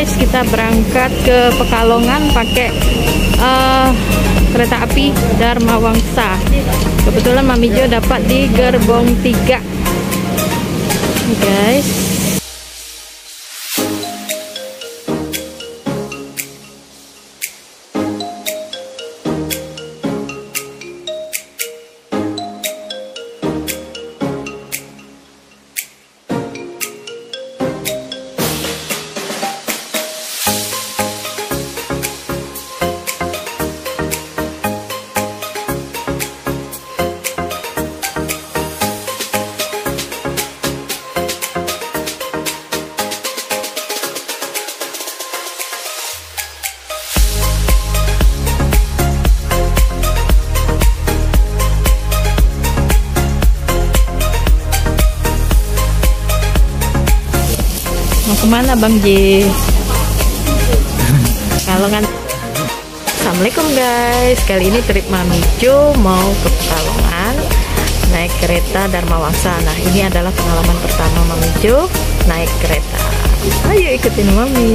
guys, kita berangkat ke Pekalongan pakai kereta api Dharma Wangsa. Kebetulan Mami Jo dapat di gerbong 3 guys. Mau kemana Bang J? Pekalongan. Assalamualaikum guys. Kali ini trip Mami Jo mau ke Pekalongan naik kereta Dharma Wangsa. Nah, ini adalah pengalaman pertama Mami Jo naik kereta. Ayo ikutin Mami.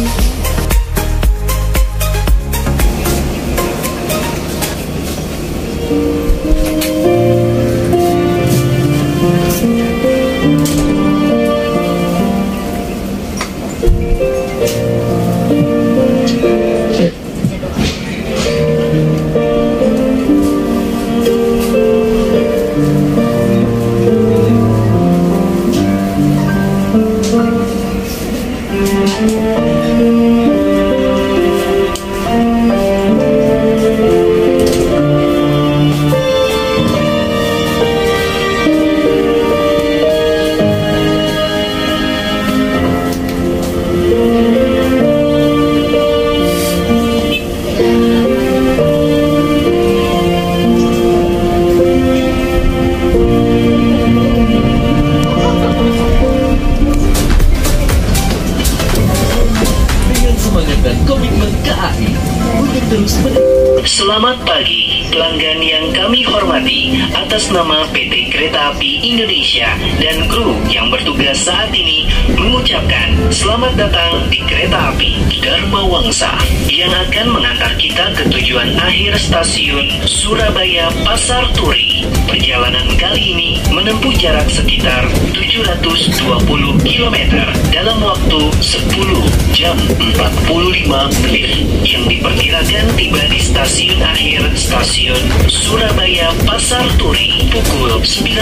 Selamat pagi pelanggan yang kami hormati. Atas nama PT Kereta Api Indonesia dan kru yang bertugas saat ini mengucapkan selamat datang di Kereta Api Dharma Wangsa yang akan mengantar kita ke tujuan akhir stasiun Surabaya Pasar Turi. Perjalanan kali ini menempuh jarak sekitar 720 km dalam waktu 10 jam 45 menit yang diperkirakan tiba di stasiun akhir stasiun Surabaya Pasar Turi pukul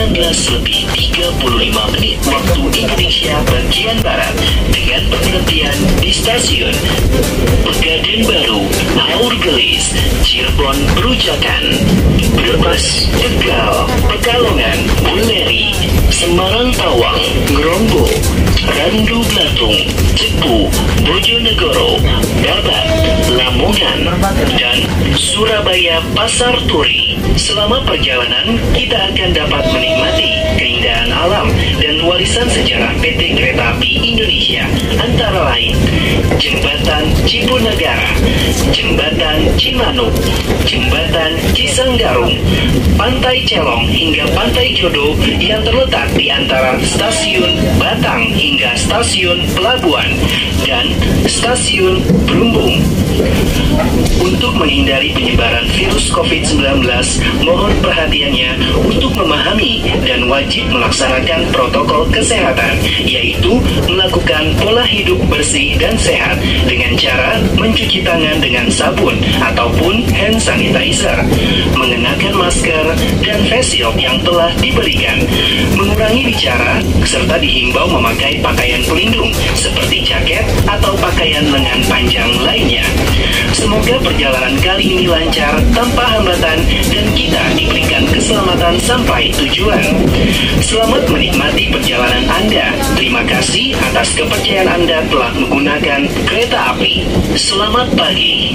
19:35 waktu Indonesia bagian Barat dengan berhentian di stasiun Pegadaian Baru, Haur Gelis, Cirebon Perujakan, Brebes, Tegal, Pekalongan, Bulleri, Semarang Tawang, Grombo, Randu Blatung, Cepu, Bojonegoro, Babat, Lamongan, dan Surabaya Pasar Turi. Selama perjalanan, kita akan dapat menikmati keindahan alam dan warisan sejarah PT Kereta Api Indonesia, antara lain Jembatan Cipunagara, Jembatan Cimanuk, Jembatan Cisanggarung, Pantai Celong hingga Pantai Jodo yang terletak di antara stasiun Batang hingga stasiun Pelabuhan dan stasiun Brumbung. Untuk menghindari penyebaran virus COVID-19, mohon perhatiannya untuk memahami dan wajib melaksanakan protokol kesehatan, yaitu melakukan pola hidup bersih dan sehat dengan cara mencuci tangan dengan sabun ataupun hand sanitizer, mengenakan masker dan face shield yang telah diberikan, mengurangi bicara, serta dihimbau memakai pakaian pelindung seperti jaket atau pakaian lengan panjang lainnya. Semoga perjalanan kali ini lancar tanpa hambatan dan kita diberikan keselamatan sampai tujuan. Selamat menikmati perjalanan Anda. Terima kasih atas kepercayaan Anda telah menggunakan kereta api. Selamat pagi.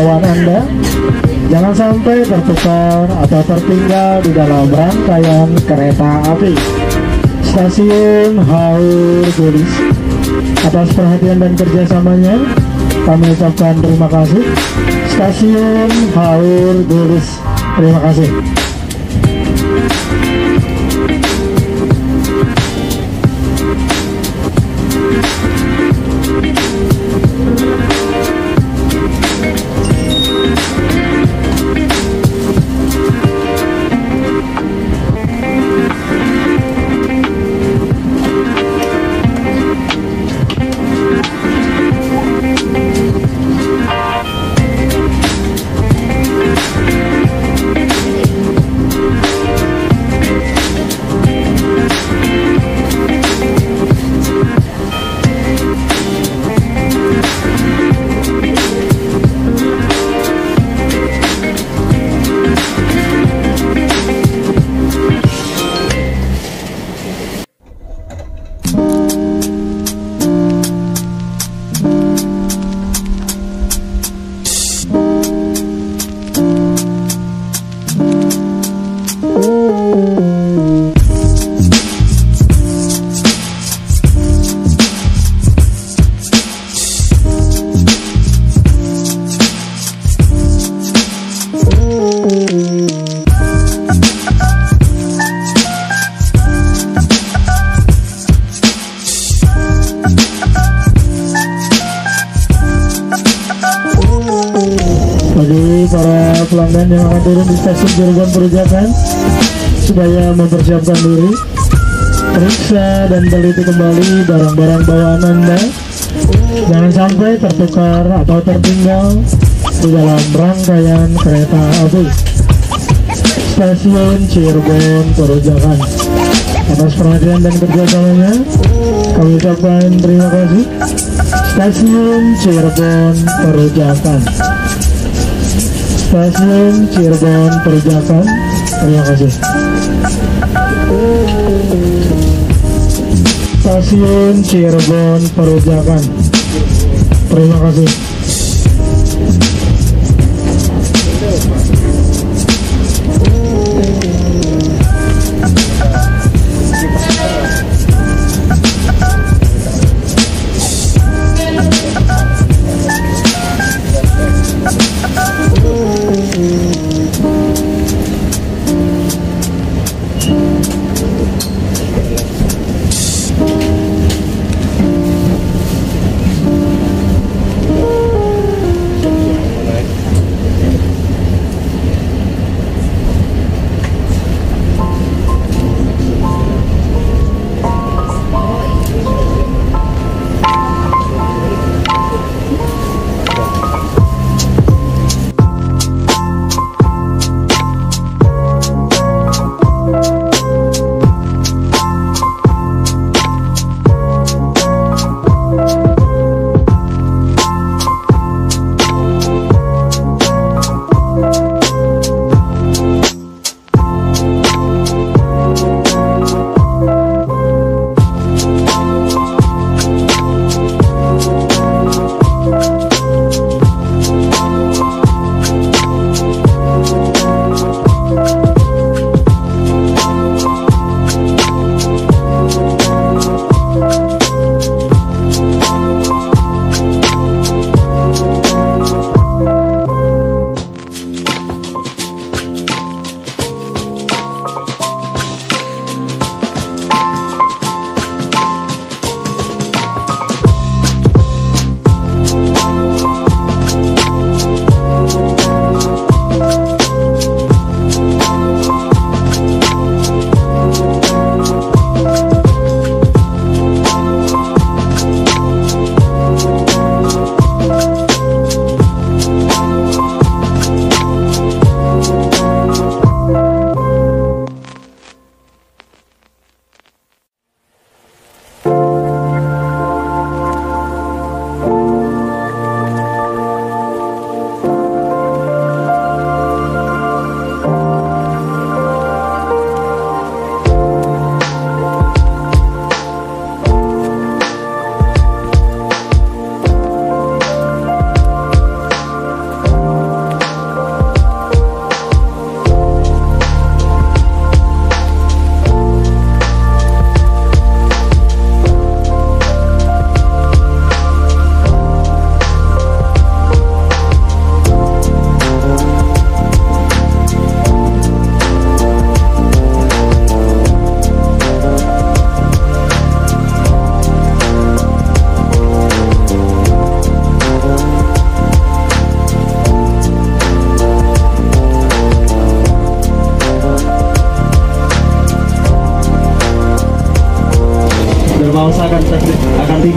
bawaan Anda jangan sampai tertukar atau tertinggal di dalam rangkaian kereta api. Stasiun Haur Gelis, atas perhatian dan kerjasamanya kami ucapkan terima kasih. Stasiun Haur Gelis, terima kasih. Bagi para pelanggan yang akan turun di stasiun Cirebon Perujakan, supaya mempersiapkan diri, periksa dan teliti kembali barang-barang bawaan Anda, jangan sampai tertukar atau tertinggal di dalam rangkaian kereta api. Stasiun Cirebon Perujakan, atas perhatian dan kerjasamanya kami ucapkan terima kasih. Stasiun Cirebon Perujakan, Stasiun Cirebon Perujakan, terima kasih. Stasiun Cirebon Perujakan, terima kasih.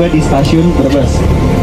tiba di stasiun Brebes.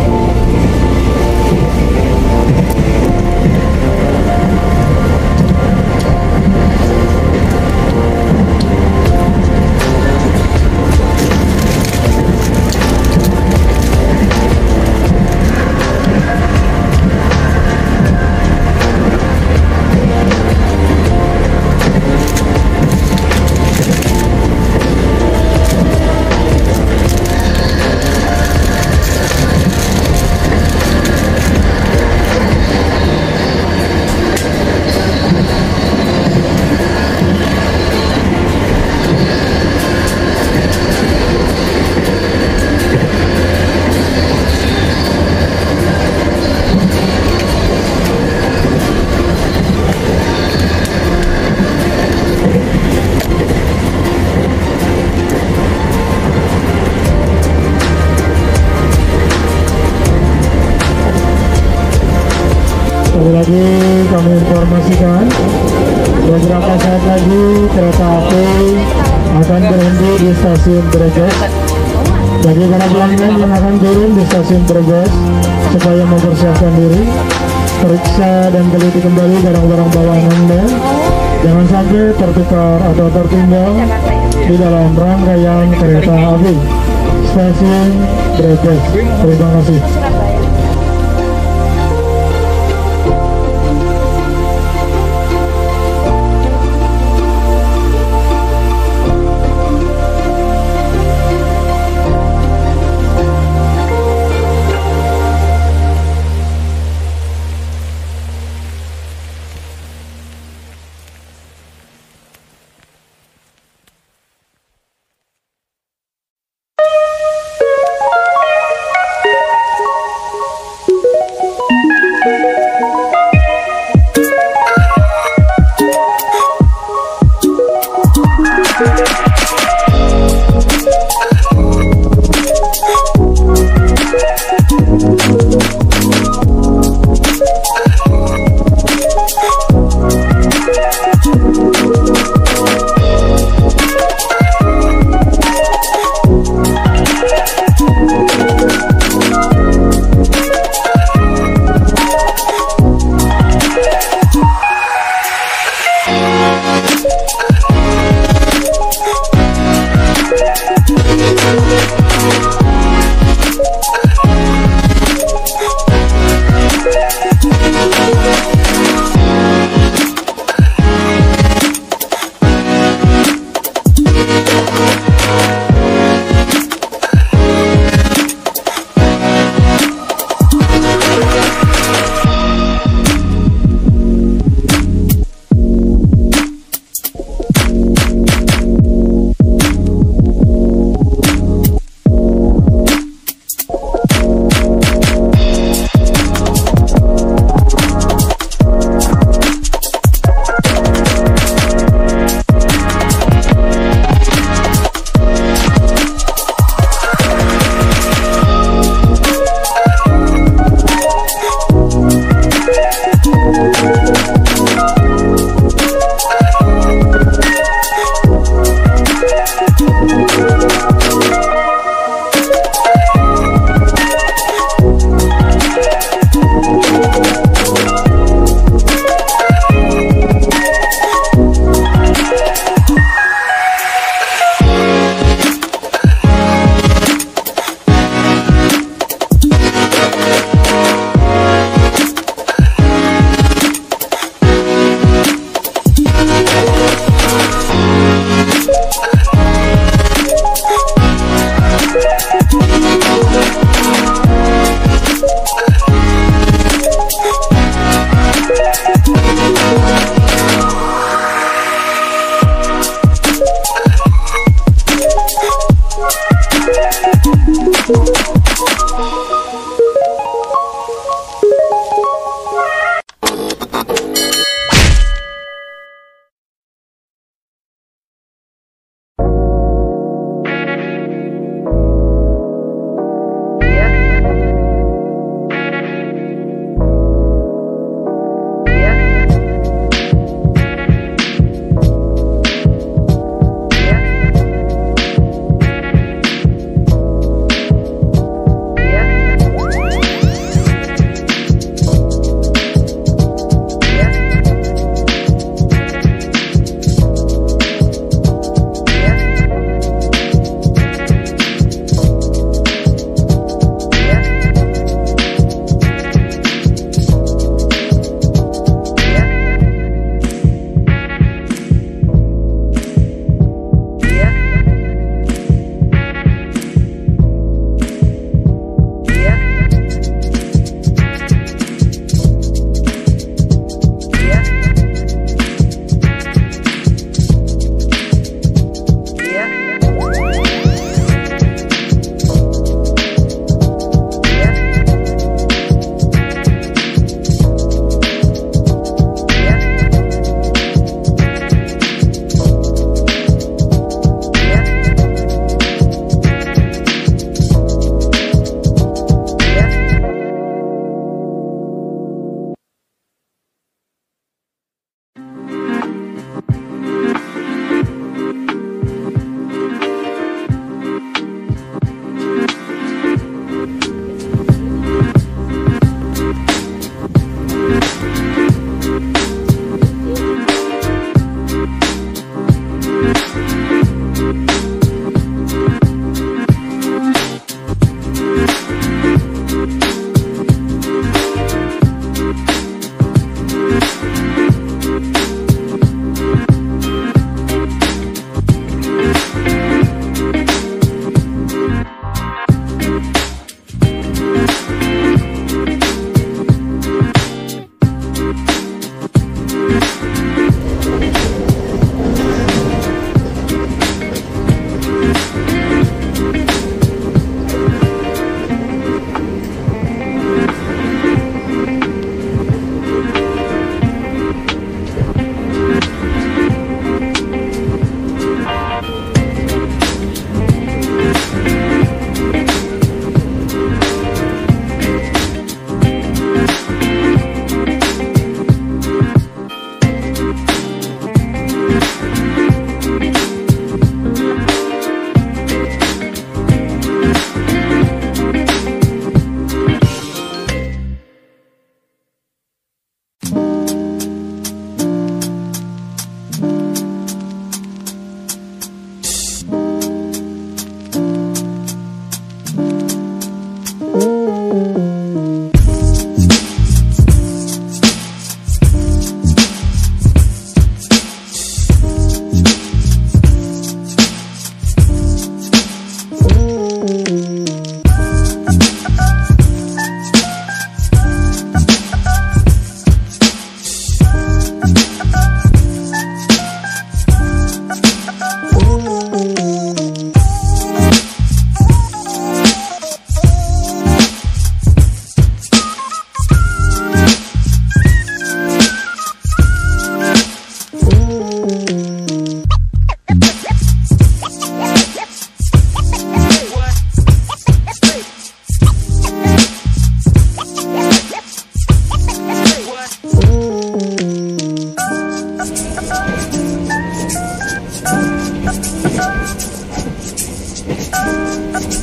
Sekali lagi kami informasikan, beberapa saat lagi kereta api akan berhenti di stasiun Brebes. Bagi para pelanggan yang akan turun di stasiun Brebes, supaya mempersiapkan diri, periksa dan teliti kembali barang-barang bawaan Anda. Jangan sampai tertukar atau tertinggal di dalam rangkaian kereta api. Stasiun Brebes. Terima kasih.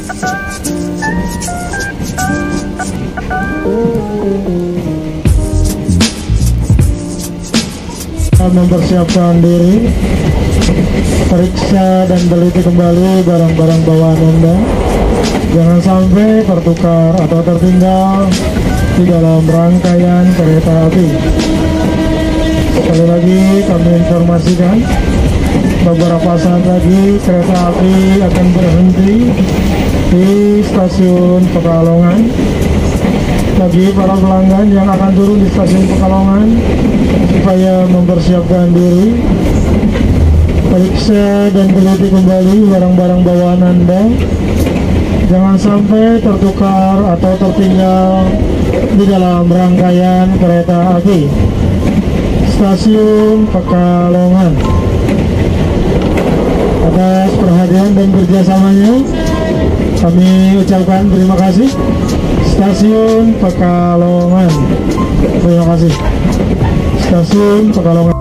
Mempersiapkan diri, periksa dan teliti kembali barang-barang bawaan Anda. Jangan sampai tertukar atau tertinggal di dalam rangkaian kereta api. Sekali lagi kami informasikan, beberapa saat lagi kereta api akan berhenti di stasiun Pekalongan. Bagi para pelanggan yang akan turun di stasiun Pekalongan, supaya mempersiapkan diri, periksa dan teliti kembali barang-barang bawaan Anda. Jangan sampai tertukar atau tertinggal di dalam rangkaian kereta api. Stasiun Pekalongan. Atas perhatian dan kerjasamanya, kami ucapkan terima kasih. Stasiun Pekalongan. Terima kasih. Stasiun Pekalongan.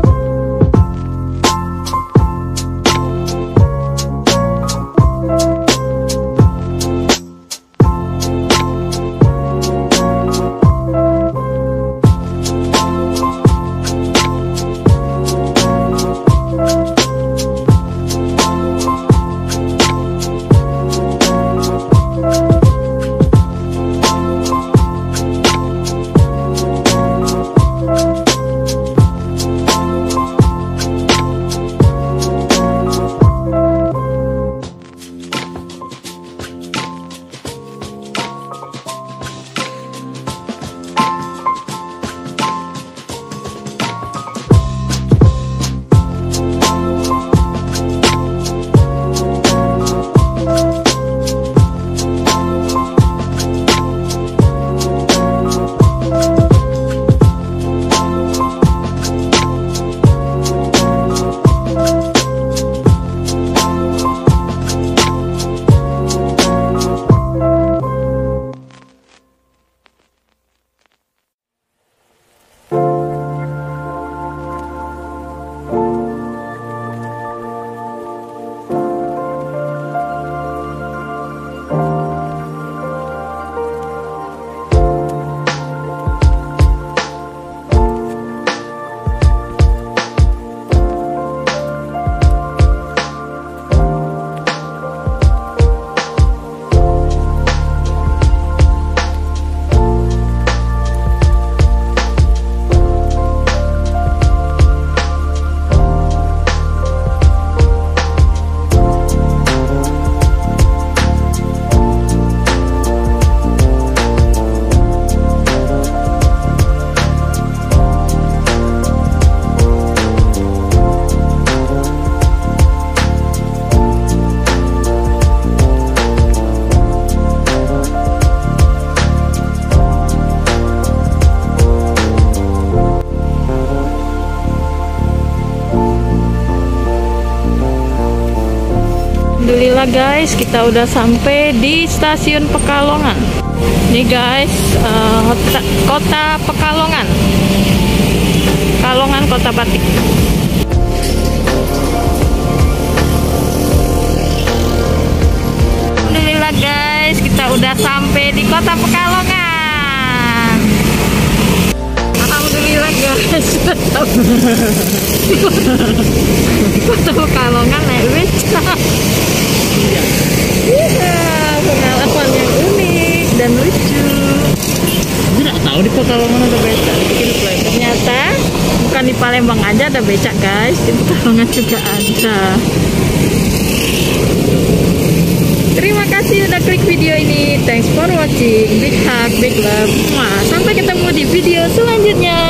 Alhamdulillah guys, kita udah sampai di stasiun Pekalongan. Nih guys, kota Pekalongan. Pekalongan, kota batik. Alhamdulillah guys, kita udah sampai di kota Pekalongan. Alhamdulillah guys, kota Pekalongan naik beca. Iya, pengalaman yang unik dan lucu. Tidak tahu di Pekalongan ada beca. Ternyata bukan di Palembang aja ada becak guys, di Pekalongan juga ada. Terima kasih udah klik video ini. Thanks for watching. Big hug, big love. Sampai ketemu di video selanjutnya.